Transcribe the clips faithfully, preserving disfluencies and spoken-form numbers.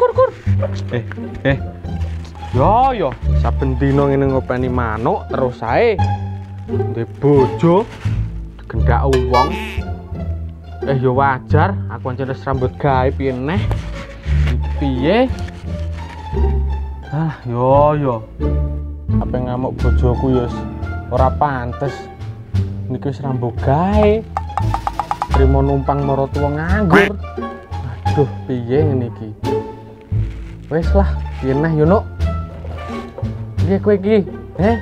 kur kur. Eh, eh. Yo yo, saben dino ngene ngopeni manuk terus ae. Ndek bojo digendak wong. Eh yo wajar, aku ancen wis rambut gawe piye neh. Piye? Ah, yo yo. Apa ngamuk bojoku yo ora pantes. Niki wis rambut gawe. Trimo numpang marang tuwa nganggur. Aduh, piye ngene iki? Wis lah, piye neh yo nuk. Piye kowe iki? Heh.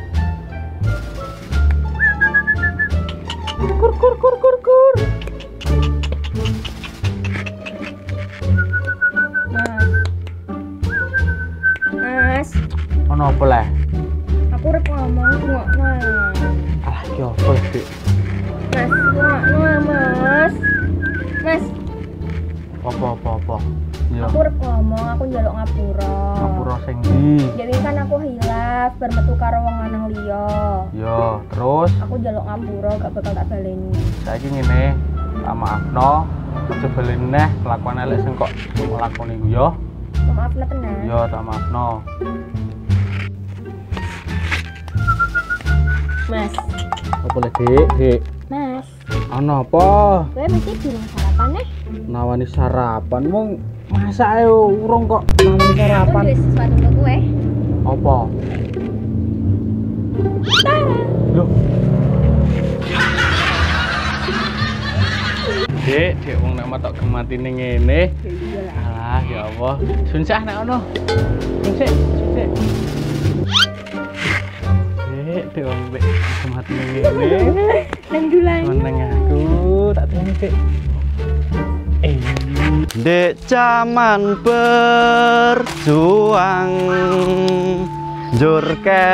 Kur kur kur kur kur. Mas. Ono apa leh? Aku rek ngomong ngono. Alah, ki apa, Dik? Mas, ngono Mas. Mas, Apa apa apa? Iya. aku rek ngomong aku njaluk ngapura. Ngapura sing ndi? Jadi kan aku hilaf bar metu karo wong lanang liya. Yo, terus Aku njaluk ngapura gak bakal tak baleni. saiki ngene, tak maafno, aja balen neh kelakuan elek sing kok nglakoni ku yo. Maaf lah tenan. Yo, tak maafno. Mas, Apa le, Dik? Dik. Mas. Ana apa? Kowe mesti bilang sarapan nih. Nawani sarapan wong masak ae urung kok nawani Aku sarapan. duwe sesuatu untuk kowe. Apa? Loh. Dek, dek wong nek matok gematine ngene. Iyalah. Alah, ya Allah. Sunsah nek ono. Sunsih, sunsih. Dek, dek wong nek gematine ngene. Nang dulang. Meneng aku, tak tanya Dek. Eh, Dek zaman berjuang njur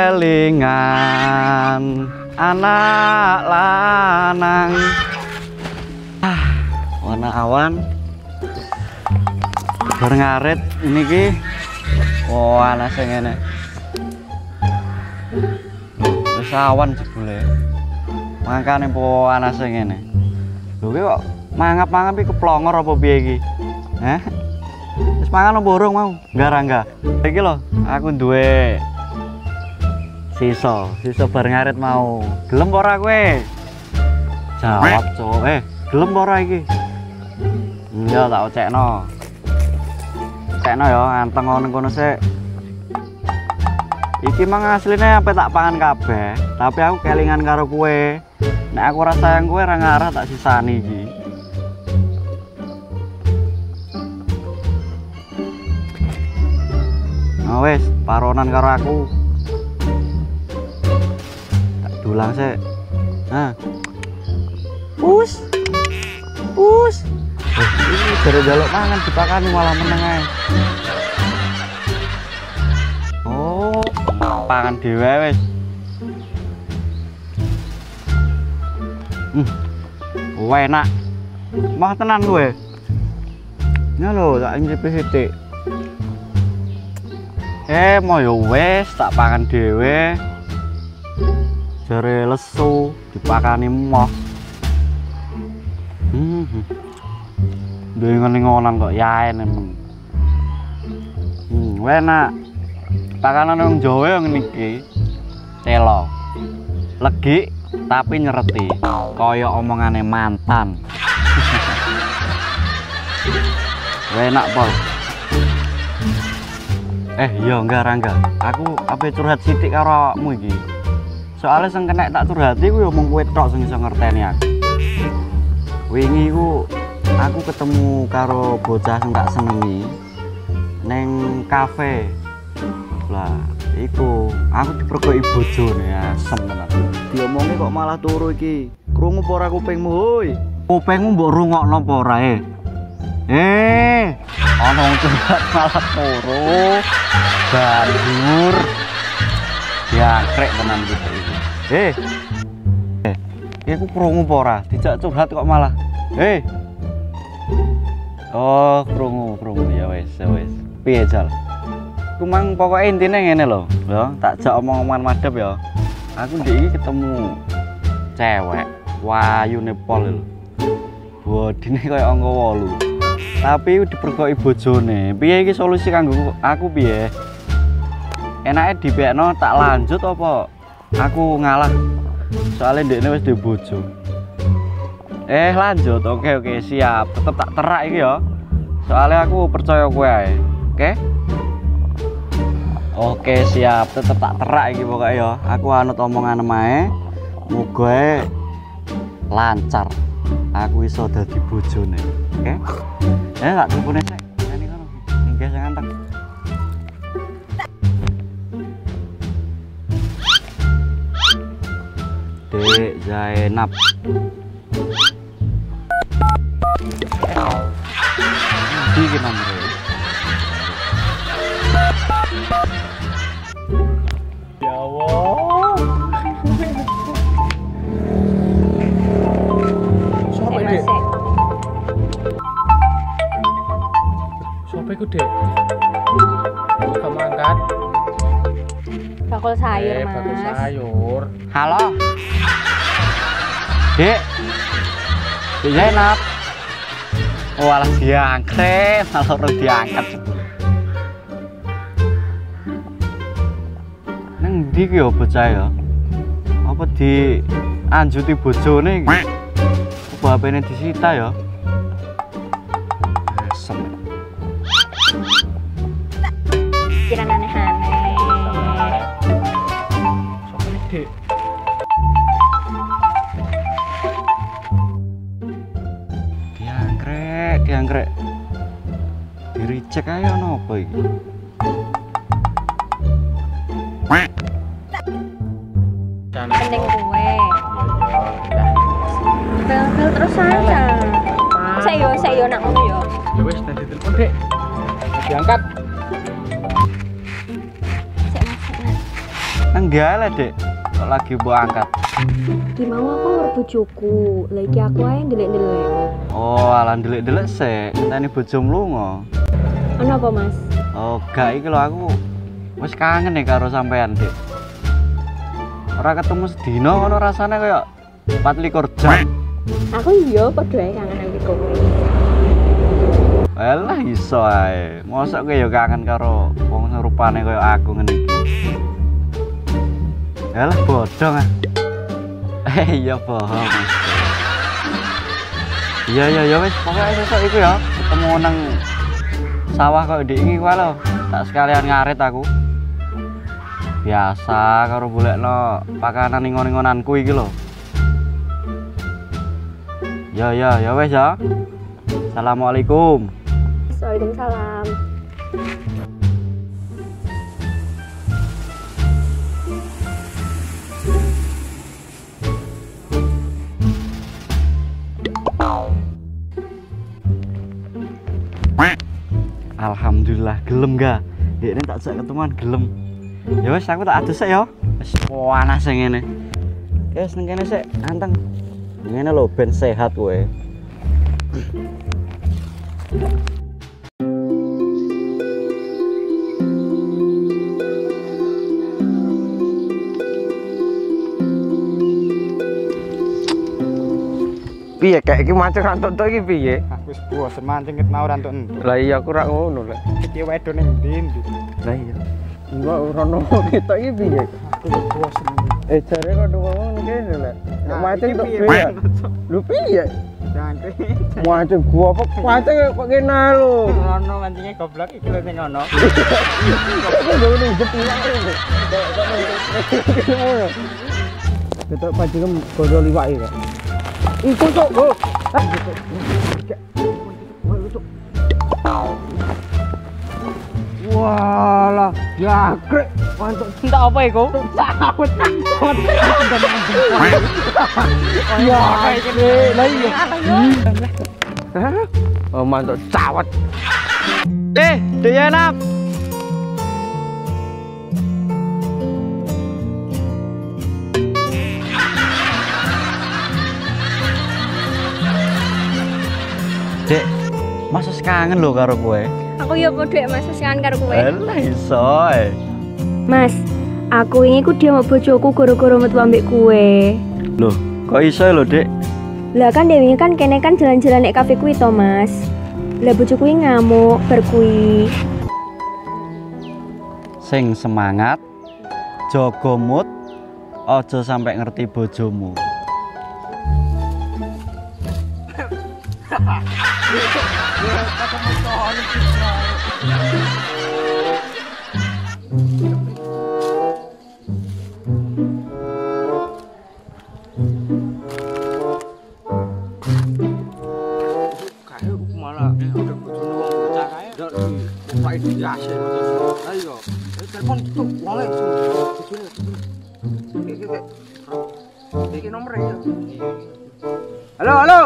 kelingan anak lanang. Ah, warna awan berngaret ini ki. Oh, ana sing ngene. Wis awan jebule. Mangkane po ana sing ngene. Lho ki kok mangap-mangap iki keplongor apa piye iki? Heh. Wis mangan opo urung mau? Enggak-enggak. Iki lho, aku duwe sisa, sisa bareng ngarit mau. Gelem ora kowe? Jawab, Cuk. Eh, gelem ora iki? Iya, tak ocekno. Ocekno ya, anteng ngono kono sik. Iki mang asline sampe tak pangan kabeh, tapi aku kelingan karo kowe. Nek aku ora sayang kowe ora ngarah tak sisani iki. Nah wis, paronan karo aku. Tak dulang sik. Nah. Us. Us. Eh, ini jare jaluk mangan dipakani malah meneng ae. Oh, pangan dhewe wis. Hmm. Oh, enak. Mah tenan kowe. Ya lho, tak ngipi sithik. Eh, mau ya wis tak pangan dhewe. Jare lesu dipakani moh. Hmm. Dengen-dengonan kok yae nemeng. Hmm, enak. Pakanan wong Jawa yang niki telo. Legi tapi nyereti. Kaya omongane mantan. Enak, Pol. Eh iya enggak Rangga, aku apa curhat sithik karo awakmu iki. Soale sing kenek tak curhati ku ya mung kowe tok sing iso ngerteni aku. Wingi ku aku ketemu karo bocah sing tak senengi ning kafe. Lah, iku aku diperkoki bojone asem tenan. Diomongi kok malah turu iki. Krungu apa ora kupingmu, hoi? Kupingmu mbok rungokno apa ora e? Eh, ana wong curhat malah turu. Banjur ya krek tenan gitu iki. Eh. Eh, iki aku krungu apa ora? Dijak curhat kok malah. Eh. Oh, krungu, krungu ya wis, wis. Piye, Jal? Kumang pokoke intine ngene lho, ya, tak jak omong-omongan madhep ya. Aku ndek iki ketemu cewek wayune pol lho. Bodine kaya angka wolu. tapi diperkoki bojone. Piye iki solusi kanggo aku piye? Enake dipekno tak lanjut apa aku ngalah? Soalnya ndekne wis duwe bojo. Eh lanjut, oke oke siap. Tetep tak terak iki ya. Soalnya aku percaya kowe ae. Oke? Oke siap, tetep tak terak iki pokoke ya. Aku anut omongan mae. Muga lancar. Aku iso dadi bojone. Oke? Eh tak tupune sik. Ini kono. Ninggih sing anteng. Dek Zainab. Iki nomor. Ya Allah. Sopo Sik, Dek? Mas, sik. Sopo iku Dek? Kamu angkat. Bakul sayur, Eh, Mas. bakul sayur. Halo. Dek. Dek Zainab. Oh, alah diangkat, malah orang diangkat. Nang ndi ki yo bocah ya? Apa di anjuti bojone iki? Apa H P-ne disita ya? Esem. Pikiran aneh-aneh. Sopo iki Dek? Diangkrek, diangkrek. Diricek ae ono apa iki? Jangan. Penting kue. Iya, iya. Bel-bel terus aja. Saya yo, saya yo nak ngono yo. Ya wis tadi telepon Dek. Diangkat. Sik Mas, sik Mas. Nang ndi ae lah, Dek. Kok lagi mbok angkat. Ki mau aku karo bojoku. Lah iki aku ae ndelik-ndelik. Oh, alah ndelik-ndelik sik, ngenteni bojo mlunga. Ono apa, Mas? Oh, gak iki lho aku wis kangen nih karo sampean, Dik. Ora ketemu sedina ngono rasane kaya empat likur jam. Aku iya padha ae kangen ambek kowe. Alah iso ae. Mosok kowe ya kangen karo wong rupane kaya aku ngene iki. Alah bodong ah. Eh iya bohong. Mas. Iya iya ya wis pokoke sesuk iku ya ketemu nang sawah kok ndek iki kuwi lho. Tak sekalian ngarit aku. Biasa karo golekno pakanan ingon-ingonanku iki lho. Ya ya ya wis ya. Assalamualaikum. Waalaikumsalam. Alhamdulillah gelem ga. Dekne tak jak ketemuan gelem. Ya wis aku tak adus sik ya. Wis panas sing ngene. Ya wis ning kene sik anteng. Ngene lho ben sehat kowe. Piye kayak iki mancing rantuk tok iki piye? Aku wis bosen mancing ket mau rantuk entuk. Lah iya aku rak ngono lek. Iki wedo ning ndi? Lah iya. Iya rono ketok iki piye? Aku wis bosen. Eh jare kok ngono kene lek. Nek Nah, mancing iki tok piye, piye? Mas? Lu piye? Jangan Mancing gua apa mancing kok kene lho. Rono mancingnya goblok iki lho ning ngono. Aku gak udah jepit lagi. Ketok pancing godol liwak iki kok. Iku cok, Bro. Walah, ya krek. Mantap. Entak apa iku? Sawet. Ya, krek. Lah iya. Hah? Oh, mantap sawet. Eh, Dek Zainab. Dek, masa kangen lho karo kowe. Aku yo padha Mas sesukan karo kowe. Alah iso ae. Mas, aku ini ku dia mau bojoku gara-gara metu ambek kue. Loh, kok iso lho, Dek? Lah kan dewe kan kene kan jalan-jalan nek kafe kuwi to, Mas. Lah bojoku kuwi ngamuk bar kuwi. Sing semangat, jaga mood, aja sampai ngerti bojomu. Malah udah bojone wong bocah kae. Ndak dibuka iki asih motor. Ayo. Telepon gitu, wale bojone. Iki iki nomor ya. Halo, halo.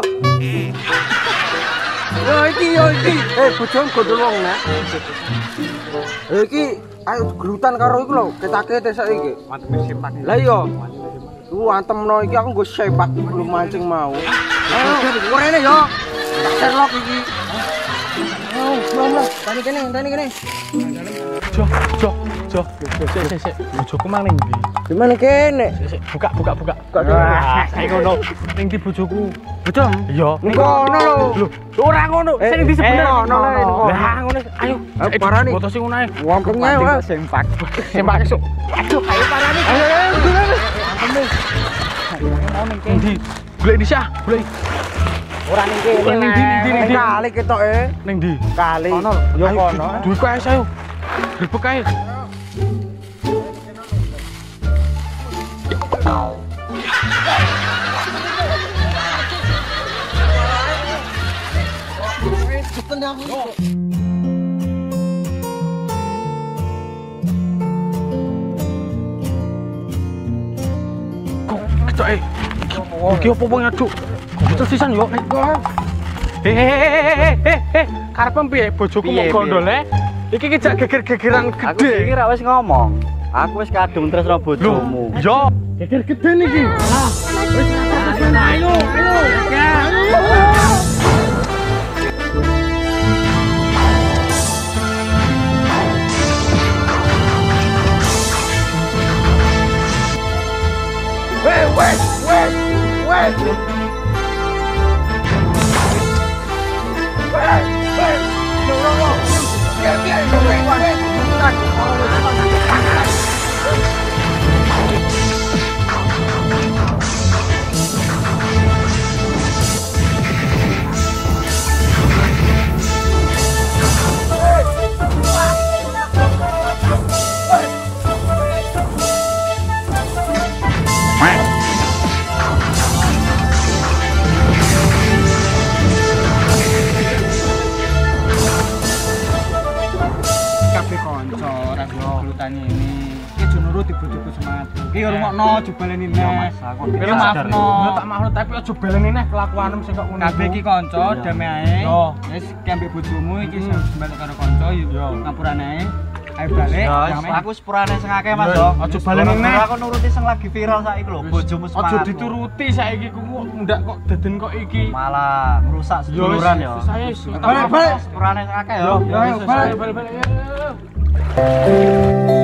Yo iki yo iki. Eh bojone gondol wong nek. Eh iki ayo gelutan karo iku lho, ketake tes iki. Mantep sepak. Lah iya. Ku antemno iki aku nggo sepak belum mancing mau. Ayo, korene yo. Sherlock iki. Oh, belum tani kene, tani kene. Jo, jo, jo. Sik, sik, sik. Bojoku mang ning ndi? Di mana kene? Sik, sik. Buka, buka, buka. Buka dulu. Kayak ngono. Ning ndi bojoku? Bocom. Iya. Ning kono lho. Lho, ora ngono. Sing ndi sebener. Ngono lho. Lah ngono. Ayo. Ayo parani. Foto sing ngono ae. Wampengnya wae sempak. Sempak esuk. Waduh, ayo parani. Ayo, ayo, ayo. Ampun. Mau ning ndi? Golek di sah, golek. Ora ning kene. Ning ndi, ning ndi, ning ndi? Kali ketoke. Ning ndi? Kali. Kono. Yo Ayo, kono. duwe kae ayo. Grebek ae. Kok ketoke. Iki opo wong aduk? Kok sisan yo. Heh heh heh heh. Karepem piye bojoku Piye, mau gondole? Iki ki jak geger-gegeran Aku gede. iki ra wis ngomong. Aku wis kadung tresno bojomu. Yo, geger gede niki. Ah, wis ayo, ayo. Weh, weh, weh. Weh. Weh, weh. Yo, yo, yo. Biar, biar, weh, weh. Kabeh kanca ora glutane ini. Iki jo nuruti bojoku semangatku. Iki rungokno jubaleni Iya, neh. Mas, aku Iki sadar. maafno. Yo tak maafno tapi aja baleni neh kelakuanem sing kok ngono. Kabeh iki kanca damai ae. Yo. Wis kembek bojomu iki sembalik karo kanca yo ngapurane ae. Ayo balik. Ya, damai. aku sepurane sing akeh Mas, Yo, yo. aja baleni neh. Aku nuruti sing lagi viral saiki lho, bojomu Aja semangat. dituruti saiki ku ndak kok deden kok iki. Malah ngrusak Yo wis, seduluran yo. saya Balik, balik. Sepurane sing akeh yo. Yo, Ayo, wis, balik. balik balik. Yo.